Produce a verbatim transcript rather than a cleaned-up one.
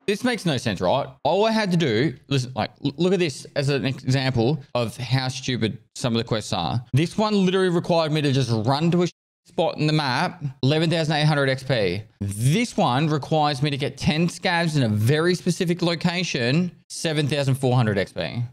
This makes no sense, right? All I had to do, listen, like, look at this as an example of how stupid some of the quests are. This one literally required me to just run to a spot in the map, eleven thousand eight hundred X P. This one requires me to get ten scabs in a very specific location, seven thousand four hundred X P.